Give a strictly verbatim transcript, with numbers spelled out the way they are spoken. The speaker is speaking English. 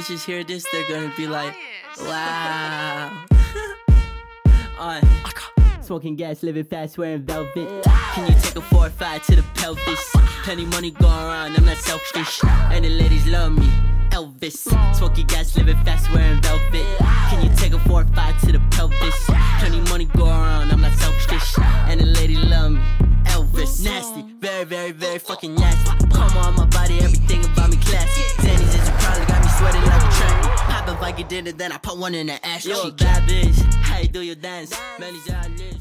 bitches hear this, they're gonna be like, wow. On. Smoking gas, living fast, wearing velvet. Can you take a four or five to the pelvis? Plenty money going around, I'm not selfish. And the ladies love me, Elvis. Smoking gas, living fast, wearing velvet. Can you take a four or five to the pelvis? Plenty money going around, I'm not selfish. And the ladies love me, Elvis. Nasty, very, very, very fucking nasty. Come on my body, everything about me classy. Zannies is a problem, got me sweating like a train. Pop a Viking dinner, then I put one in the ass. Yo, bad bitch, how you do your dance? Man, these